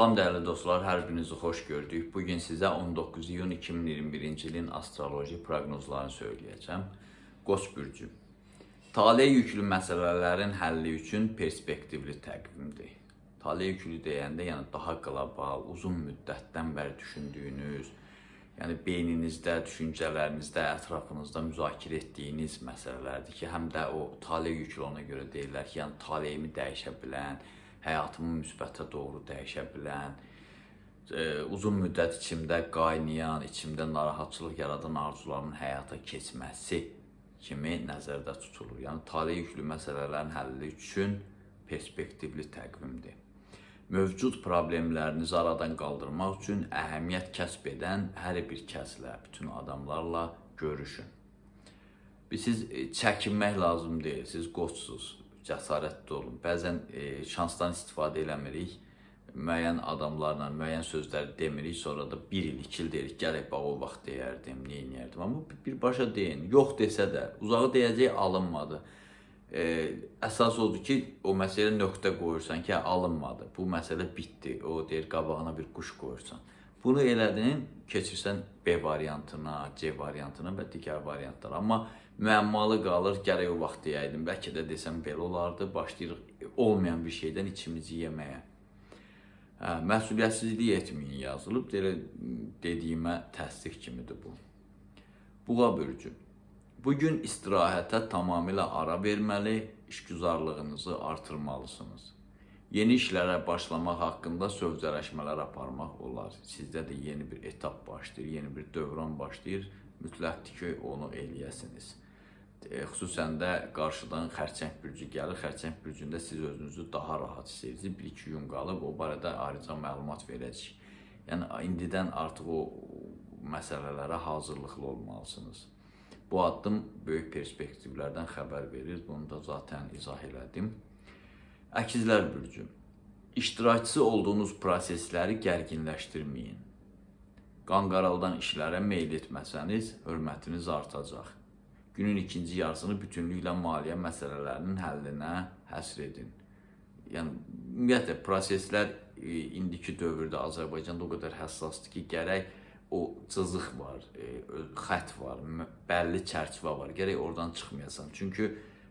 Salam dəyərli dostlar, hər birinizi xoş gördük. Bugün sizə 19 iyun 2021-ci ilin astroloji proqnozlarını söyləyəcəm. Qoç bürcü. Taley yüklü məsələlərin həlli üçün perspektivli təqvimdir. Taley yüklü deyəndə, yəni daha qlobal, uzun müddətdən bəri düşündüyünüz, yəni beyninizdə, düşüncələrinizdə, ətrafınızda müzakirə etdiyiniz məsələlərdir ki, həm də o taley yüklü ona görə deyirlər ki, yəni taleyimi dəyişə bilən, həyatımı müsbətə doğru dəyişə bilən, uzun müddət içimdə qaynayan, içimdə narahatçılıq yaradan arzularımın həyata keçməsi kimi nəzərdə tutulur. Yəni, taley yüklü məsələlərin həlli üçün perspektivli təqvimdir. Mövcud problemlərinizi aradan qaldırmaq üçün əhəmiyyət kəsb edən hər bir kəslə, bütün adamlarla görüşün. Siz çəkinmək lazım deyil, siz qoçsuz. Cəsarətli olun. Bəzən şansdan istifadə eləmirik, müəyyən adamlarla müəyyən sözləri demirik, sonra da 1 il, 2 il deyirik, gələk bax o vaxt deyərdim, neyniyərdim. Amma birbaşa deyin, yox desə də, uzağı deyəcək alınmadı. Əsas odur ki, o məsələ nöqtə qoyursan ki, alınmadı, bu məsələ bitdi, o deyir, qabağına bir quş qoyursan. Bunu elədin, keçirsən B variantına, C variantına və digər variantlara. Amma müəmmalı qalır, gərək o vaxt deyəydim, bəlkə də desəm belə olardı, başlayırıq olmayan bir şeydən içimizi yeməyə. Məsuliyyətsizlik etməyin yazılıb, dediyimə təsdiq kimidir bu. Buğa bürcü. Bugün istirahətə tamamilə ara verməli, işgüzarlığınızı artırmalısınız. Yeni işlərə başlamaq haqqında sövzələşmələr aparmaq olar. Sizdə də yeni bir etap başlayır, yeni bir dövran başlayır. Mütləqdir ki, onu eləyəsiniz. Xüsusən də qarşıdan xərçəng bürcü gəlir. Xərçəng bürcündə siz özünüzü daha rahat hiss edirsiniz. 1-2 gün qalıb o barədə ayrıca məlumat verəcək. Yəni, indidən artıq o məsələlərə hazırlıqlı olmalısınız. Bu addım böyük perspektivlərdən xəbər verir. Bunu da zaten izah elədim. Əkizlər bürcü. İştirakçısı olduğunuz prosesləri gərginləşdirməyin. Qanqaraldan işlərə meyl etməsəniz, hörmətiniz artacaq. Günün ikinci yarısını bütünlüklə maliyyə məsələlərinin həllinə həsr edin. Yəni, ümumiyyətlə, proseslər indiki dövrdə Azərbaycanda o qədər həssasdır ki, gərək o cızıq var, xət var, bəlli çərçivə var, gərək oradan çıxmayasan. Çünki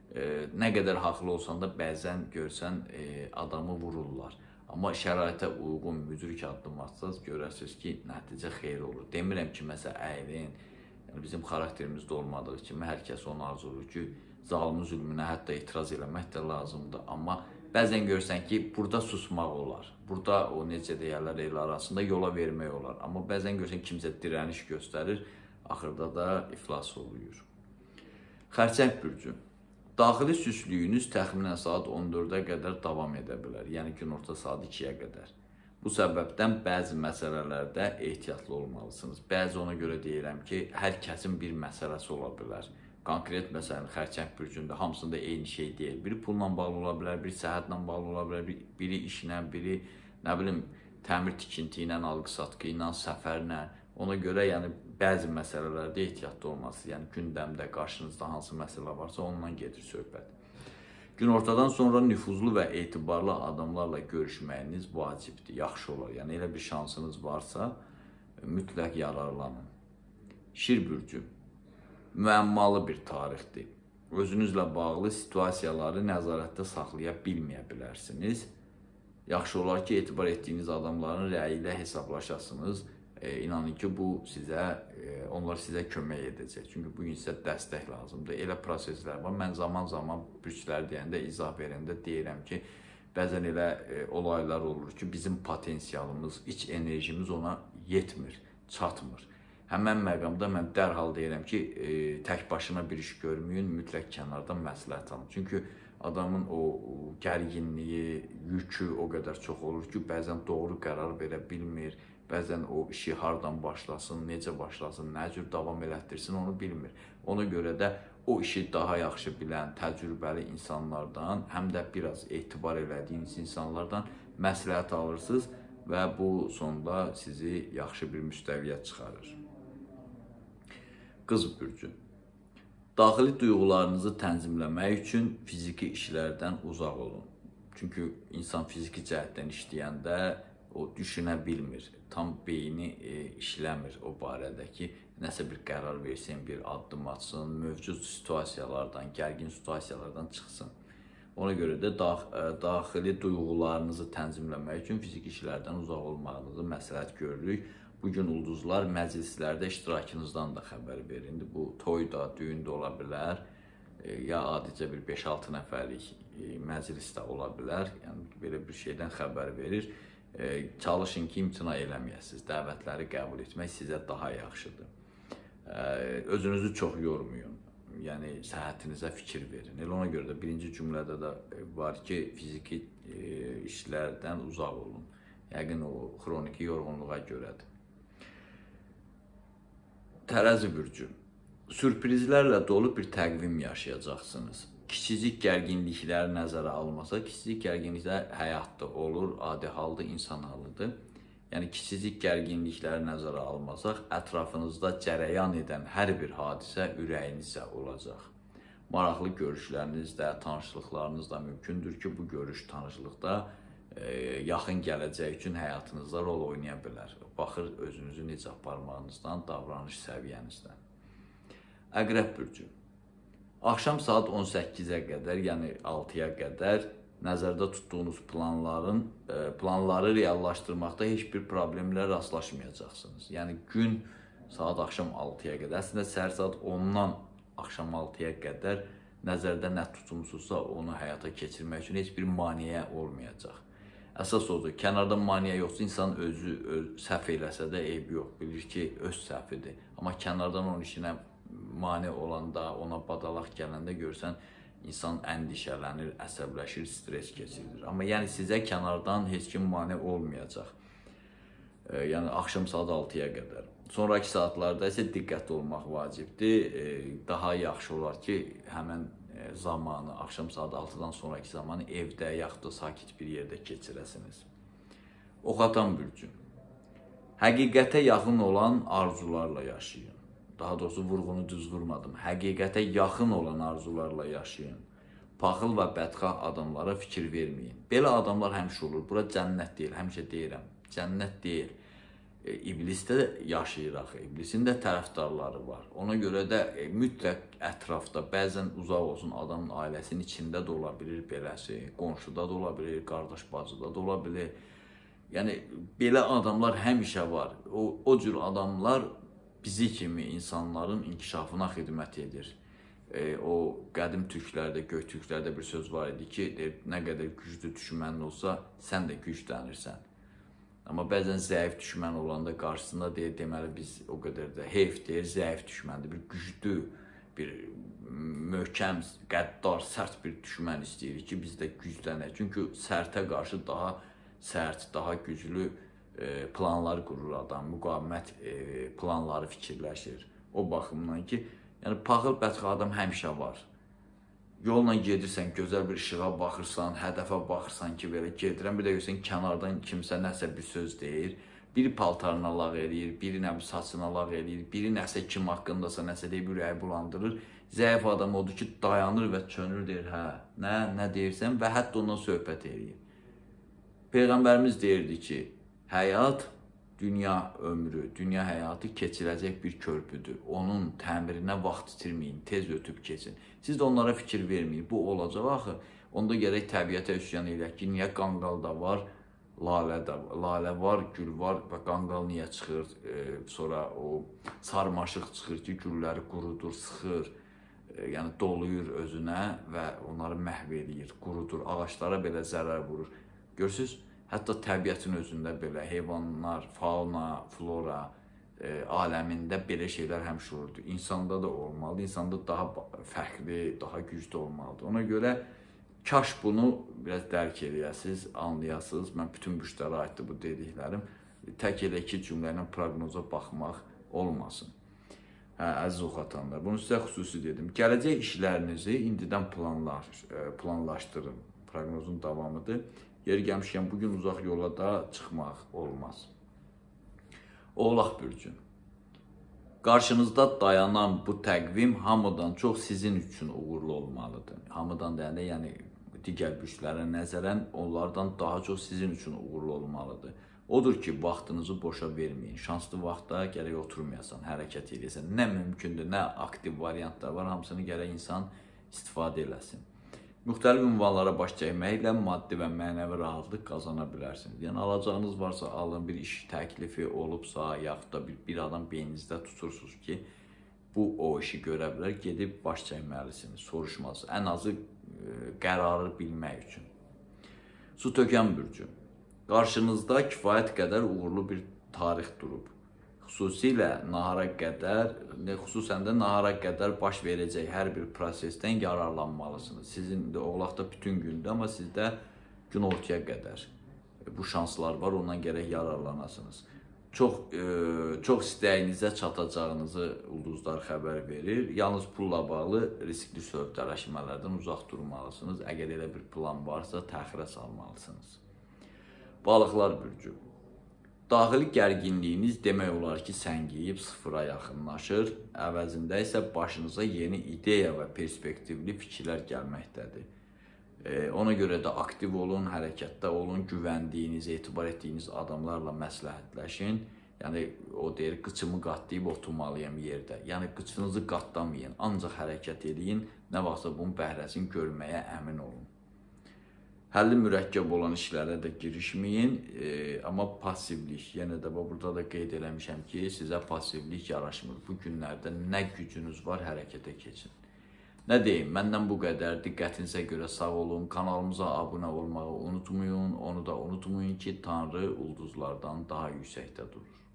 nə qədər haqlı olsan da bəzən görsən adamı vururlar. Amma şəraitə uyğun müdrik addım atsaz, görərsiniz ki, nəticə xeyir olur. Demirəm ki, məsələn, əylin, bizim xarakterimizdə olmadığı kimi hər kəs onu arzulur ki, zalımın zülmünə hətta etiraz eləmək də lazımdır. Amma bəzən görsən ki, burada susmaq olar. Burada o necə deyərlər, el arasında yola vermək olar. Amma bəzən görsən kimsə dirəniş göstərir, axırda da iflas oluyor. Xərçəng bürcü. Daxili süslüyünüz təxminən saat 14-ə qədər davam edə bilər, yəni günorta saat 2-yə qədər. Bu səbəbdən bəzi məsələlərdə ehtiyatlı olmalısınız. Bəzi ona görə deyirəm ki, hər kəsin bir məsələsi ola bilər. Konkret məsələn, xərçəng bürcündə hamısında eyni şey deyil. Biri pulla bağlı ola bilər, biri səhhətlə bağlı ola bilər, biri işlə, biri nə bilim, təmir tikinti ilə, alqı-satqı ilə, səfərlə. Ona görə yəni bəzi məsələlərdə ehtiyatlı olmalısınız. Yəni gündəmdə qarşınızda hansı məsələ varsa ondan gedir söhbət. Günortadan sonra nüfuzlu və etibarlı adamlarla görüşməyiniz vacibdir, yaxşı olar. Yəni elə bir şansınız varsa mütləq yararlanın. Şir bürcü. Müəmmalı bir tarixdir. Özünüzlə bağlı situasiyaları nəzarətdə saxlaya bilməyə bilərsiniz. Yaxşı olar ki, etibar etdiyiniz adamların rəyi ilə hesablaşasınız. İnanın ki, onlar sizə kömək edəcək. Çünki bugün sizə dəstək lazımdır. Elə proseslər var. Mən zaman-zaman bürclər deyəndə, izah verəndə deyirəm ki, bəzən elə olaylar olur ki, bizim potensialımız, iç enerjimiz ona yetmir, çatmır. Həmən məqamda mən dərhal deyirəm ki, tək başına bir iş görməyin, mütləq kənardan məsləhət alın. Çünki adamın o gərginliyi, yükü o qədər çox olur ki, bəzən doğru qərar verə bilmir. Bəzən o işi hardan başlasın, necə başlasın, nə cür davam elətdirsin, onu bilmir. Ona görə də o işi daha yaxşı bilən, təcrübəli insanlardan, həm də biraz etibar elədiyiniz insanlardan məsləhət alırsınız və bu sonda sizi yaxşı bir müstəviyə çıxarır. Qız bürcü. Daxili duyğularınızı tənzimləmək üçün fiziki işlərdən uzaq olun. Çünki insan fiziki cəhətdən işləyəndə o düşünə bilmir, tam beyni işləmir o barədəki nəsə bir qərar versin, bir addım atsın, mövcud situasiyalardan, gərgin situasiyalardan çıxsın. Ona görə də daxili duyğularınızı tənzimləmək üçün fiziki işlərdən uzaq olmağınızı məsləhət görürük. Bugün ulduzlar məclislərdə iştirakınızdan da xəbər verin. Bu toyda, düyündə ola bilər, ya adicə bir 5-6 nəfərlik məclisdə ola bilər. Yəni belə bir şeydən xəbər verir. Çalışın ki, imtina eləməyəsiniz. Dəvətləri qəbul etmək sizə daha yaxşıdır. Özünüzü çox yormayın. Yəni səhhətinizə fikir verin. Elə ona görə də birinci cümlədə də var ki, fiziki işlərdən uzaq olun. Yəqin o xroniki yorğunluğa görədir. Tərəzi bürcü. Sürprizlərlə dolu bir təqvim yaşayacaqsınız. Kiçicik gərginlikləri nəzərə almasa, kiçicik gərginliklər həyatda olur, adi halda, insan halıdır. Yəni, kiçicik gərginlikləri nəzərə almasaq, ətrafınızda cərəyan edən hər bir hadisə ürəyinizə olacaq. Maraqlı görüşlərinizdə, tanışlıqlarınızda mümkündür ki, bu görüş, tanışlıqda yaxın gələcək üçün həyatınızda rol oynaya bilər. Baxır özünüzü necə aparmağınızdan, davranış səviyyənizdən. Əqrəb bürcü. Axşam saat 18-ə qədər, yəni 6-ya qədər nəzərdə tutduğunuz planları reallaşdırmaqda heç bir problemlə rastlaşmayacaqsınız. Yəni gün saat axşam 6-ya qədər, əslində səhər saat 10-dan axşam 6-ya qədər nəzərdə nə tutmusunuzsa onu həyata keçirmək üçün heç bir maneə olmayacaq. Əsas odur, kənarda maneə yoxsa insan özü səhv eləsə də eybi yox, bilir ki, öz səhvidir. Amma kənardan onun işinə mane olanda, ona badalaq gələndə görsən, İnsan əndişələnir, əsəbləşir, stres keçirilir. Amma yəni sizə kənardan heç kim mane olmayacaq. Yəni axşam saat 6-ya qədər. Sonraki saatlarda isə diqqətli olmaq vacibdir. Daha yaxşı olar ki, həmən zamanı, axşam saat 6-dan sonraki zamanı evdə, yaxud da sakit bir yerdə keçirəsiniz. Oxatan bürcü. Həqiqətə yaxın olan arzularla yaşayın. Daha doğrusu vurğunu düz vurmadım. Həqiqətə yaxın olan arzularla yaşayın. Paxıl və bədxah adamlara fikir verməyin. Belə adamlar həmişə olur. Bura cənnət deyil, həmişə deyirəm. Cənnət deyil. İblisdə də yaşayıraq. İblisin də tərəfdarları var. Ona görə də mütləq ətrafda, bəzən uzaq olsun adamın ailəsinin içində də ola bilir beləsi, qonşuda da ola bilir, qardaş bacıda da ola bilir. Yəni, belə adamlar həmişə var. O cür adamlar bizi kimi insanların inkişafına xidmət edir. O qədim türklərdə, Göktürklərdə bir söz var idi ki, nə qədər güclü düşmənin olsa, sən də güclənirsən. Amma bəzən zəif düşmən olanda qarşısında deməli biz o qədər də heyf deyir, zəif düşməndir. Bir güclü, bir möhkəm, qəddar, sərt bir düşmən istəyirik ki, biz də güclənək. Çünki sərtə qarşı daha sərt, daha güclü planlar qurur adam, müqavimət planları fikirləşir. O baxımdan ki, yəni paxıl bədxah adam həmişə var. Yolla gedirsən, gözəl bir işığa baxırsan, hədəfə baxırsan ki, belə gedirən, bir də görsən kənardan kimsə nəsə bir söz deyir, biri paltarına lağ eləyir, biri nə bir saçına lağ eləyir, biri nəsə kim haqqındasa nəsə deyib ürəyi bulandırır. Zəif adam odur ki, dayanır və çönür deyir, hə, nə deyirsən və hətta ondan söhbət eləyir. Peyğəmbərimiz deyirdi ki, həyat, dünya ömrü, dünya həyatı keçiləcək bir körpüdür. Onun təmirinə vaxt itirməyin, tez ötüb keçin. Siz də onlara fikir verməyin. Bu olacaq axı. Onda gərək təbiətə üsyan eləyək ki, niyə qanqal da var, lalə var, gül var və qanqal niyə çıxır? Sonra o sarmaşıq çıxır ki, gülləri qurudur, sıxır, yəni doluyur özünə və onları məhv eləyir, qurudur, ağaçlara belə zərər vurur. Görürsünüz? Hətta təbiətin özündə belə heyvanlar, fauna, flora aləmində belə şeylər həmişə olurdu. İnsanda da olmalıdır, insanda daha fərqli, daha güclü olmalıdır. Ona görə kaş bunu biraz dərk eləyəsiniz, anlayasınız. Mən bütün bürclərə aiddir bu dediklərim. Tək elə iki cümlə ilə proqnoza baxmaq olmasın. Əziz oxatanlar, bunu sizə xüsusi dedim. Gələcək işlərinizi indidən planlaşdırın. Proqnozun davamıdır. Yeri gəlmişkən bugün uzaq yola da çıxmaq olmaz. Oğlaq bürcü. Qarşınızda dayanan bu təqvim hamıdan çox sizin üçün uğurlu olmalıdır. Hamıdan deyəndə, yəni digər bürclərə nəzərən onlardan daha çox sizin üçün uğurlu olmalıdır. Odur ki, vaxtınızı boşa verməyin. Şanslı vaxtda gərək oturmayasan, hərəkət edəsən. Nə mümkündür, nə aktiv variantlar var, hamısını gərək insan istifadə eləsin. Müxtəlif ünvanlara baş çəkməklə maddi və mənəvi rahatlıq qazana bilərsiniz. Yəni, alacağınız varsa, alın, bir iş təklifi olubsa, yaxud da bir adam beyninizdə tutursunuz ki, bu o işi görə bilər, gedib baş çəkməlisiniz, soruşmalısınız. Ən azı qərarı bilmək üçün. Su tökən bürcü. Qarşınızda kifayət qədər uğurlu bir tarix durub. Xüsusən də nahara qədər baş verəcək hər bir prosesdən yararlanmalısınız. Sizin də oğlaqda bütün gündür, amma sizdə gün ortaya qədər bu şanslar var, ondan gərək yararlanasınız. Çox istəyinizə çatacağınızı ulduzlar xəbər verir. Yalnız pulla bağlı riskli sövdələşmələrdən uzaq durmalısınız. Əgər elə bir plan varsa, təxirə salmalısınız. Balıqlar bürcü. Daxili gərginliyiniz demək olar ki, səngiyib sıfıra yaxınlaşır, əvəzində isə başınıza yeni ideya və perspektivli fikirlər gəlməkdədir. Ona görə də aktiv olun, hərəkətdə olun, güvəndiyiniz, etibar etdiyiniz adamlarla məsləhətləşin. Yəni, o deyir, qıçımı qatlayıb oturmalıyam yerdə. Yəni, qıçınızı qatlamayın, ancaq hərəkət edin, nə vaxtsa bunun bəhrəsini görməyə əmin olun. Həlli mürəkkəb olan işlərə də girişməyin, amma passivlik, yenə də burada da qeyd eləmişəm ki, sizə passivlik yaraşmır. Bu günlərdə nə gücünüz var, hərəkətə keçin. Nə deyim, məndən bu qədər, diqqətinizə görə sağ olun, kanalımıza abunə olmağı unutmayın, onu da unutmayın ki, Tanrı ulduzlardan daha yüksəkdə durur.